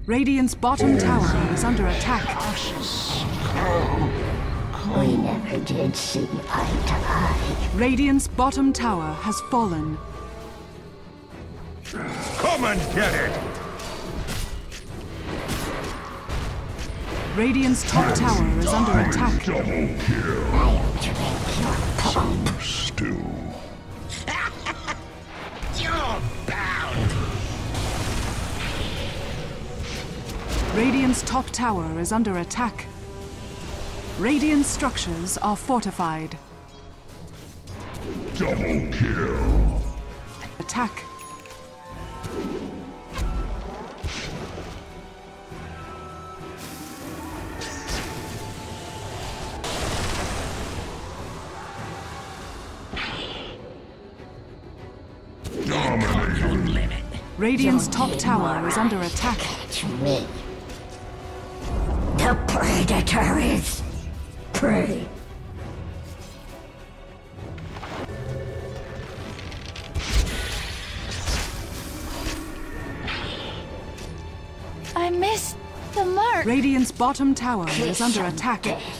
Radiant's bottom tower is under attack. We never did see eye to eye. Radiant's bottom tower has fallen. Come and get it! Radiant's top tower is under attack. I'll drink your pulp. Still. You're bound! Radiant's top tower is under attack. Radiant structures are fortified. Double kill. Attack. Dominating. Radiant's top tower is under attack. Catch me. The predator is prey. I missed the mark. Radiant's bottom tower is under attack. Death.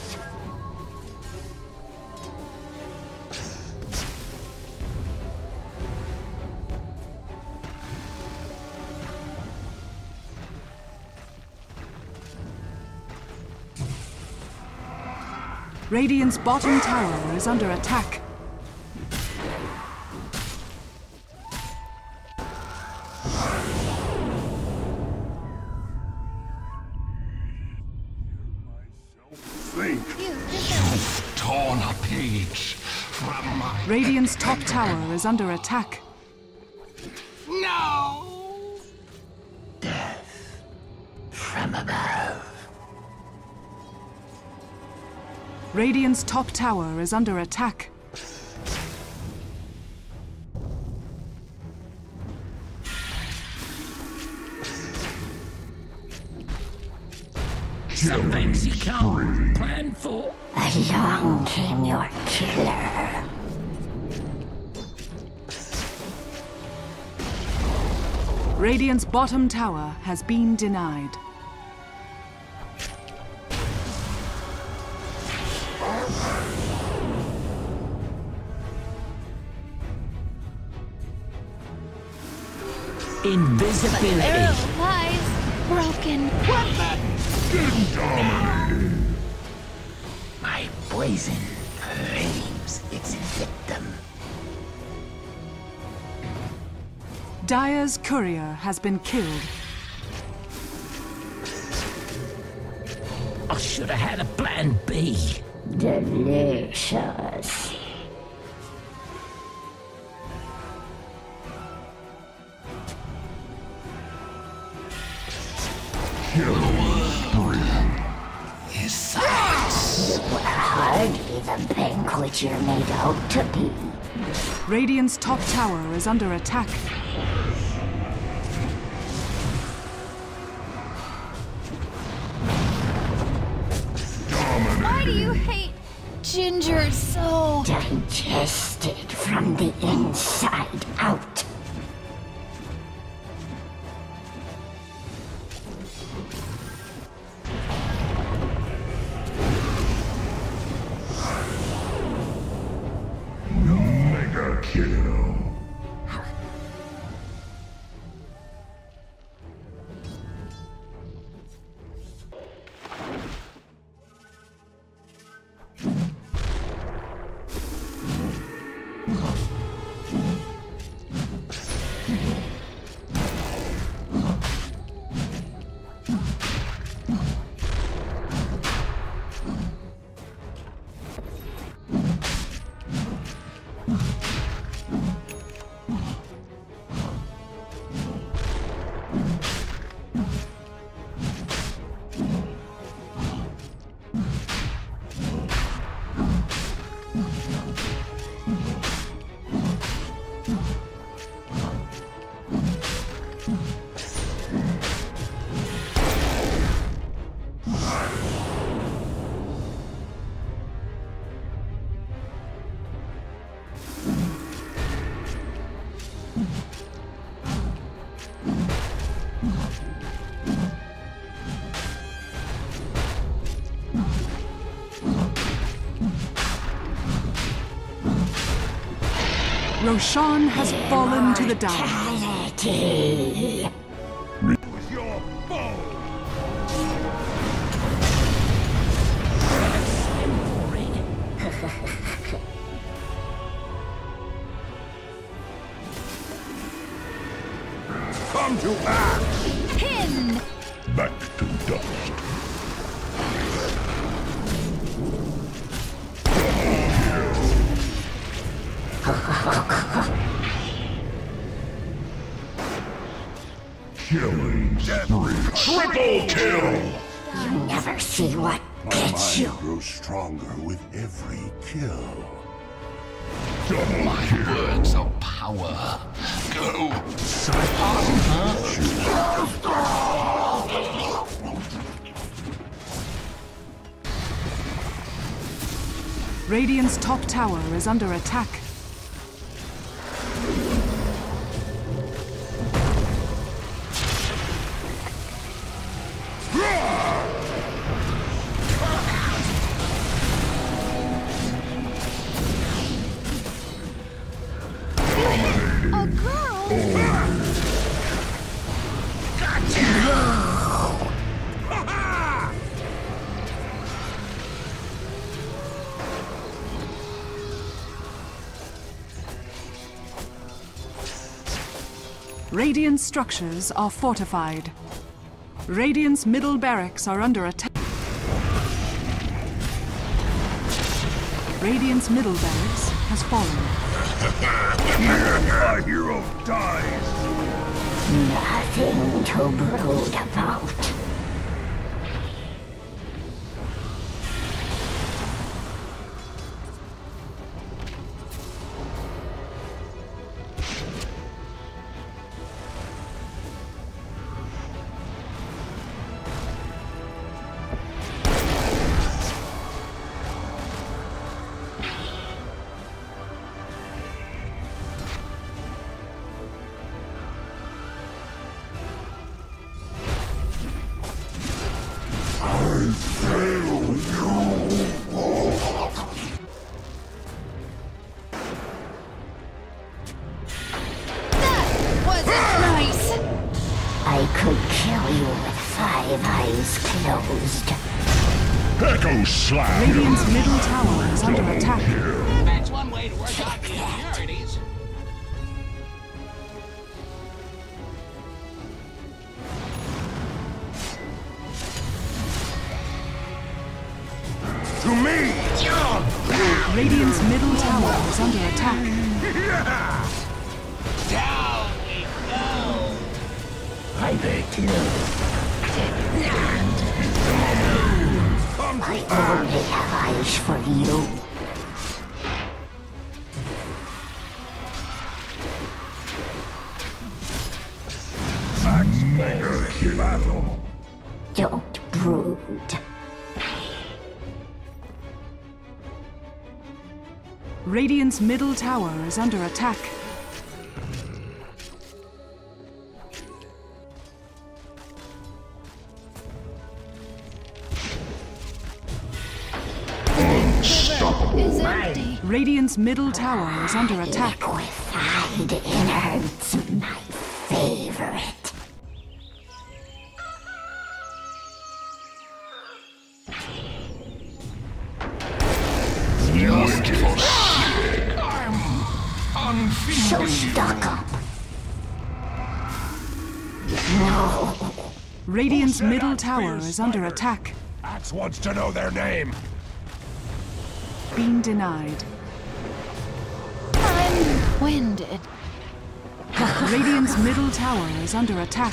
Radiant's bottom tower is under attack. Think. You've torn a page from my... Radiant's top tower is under attack. No! Death from above. Radiant's top tower is under attack. Some things you can't plan for. Along came your killer. Radiant's bottom tower has been denied. Invisibility. Arrow lies broken. Dominating. My poison claims its victim. Dire's courier has been killed. I should have had a plan B. Delicious. His silence. You were hardly the banquet you're made out to be. Radiant's top tower is under attack. Why do you hate Ginger so? Digested from the inside out. Mega kill. Roshan has fallen to the down. Mortality. With your bow. Come to act. Pin! Back to dust. Killing spree. Triple kill! You never see what gets you. Grows stronger with every kill. My words of power. Go. Radiant's top tower is under attack. A girl! Radiant structures are fortified. Radiant's middle barracks are under attack. Radiant's middle barracks has fallen. Our hero dies. Nothing to brood about. I could kill you with 5 eyes closed. Echo Slap! Radiant's middle tower is under attack. That's one way to work out the impurities. To me. Radiant's middle tower is under attack. Down we go. I bet you. I only have eyes for you. Mega battle. Don't brood. Radiant's middle tower is under attack. Is empty. Radiant's middle tower is under attack. Liquefied innards, my favorite. Just for I'm So unfeeling. stuck up. No. Radiant's middle tower is under attack. Axe wants to know their name. Being denied. I'm winded. Radiant's middle tower is under attack.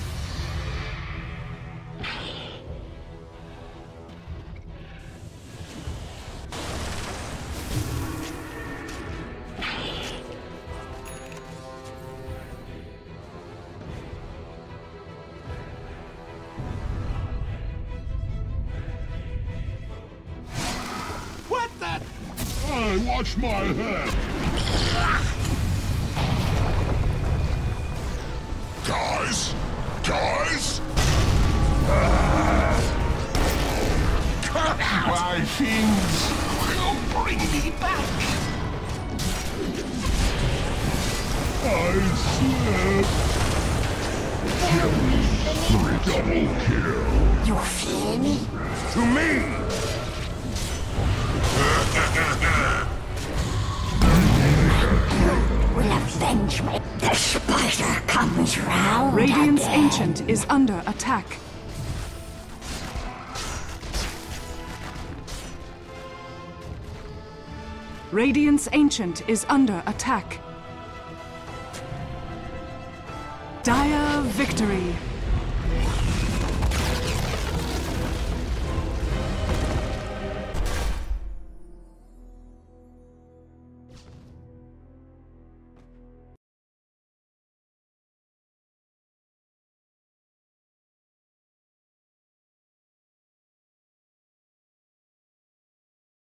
What the? Hey, watch my head! Guys? Guys? My things will bring me back. Double kill. You fear me? To me! Will avenge me. The spider comes round Radiant's again. Ancient is under attack. Radiant's Ancient is under attack. Dire victory.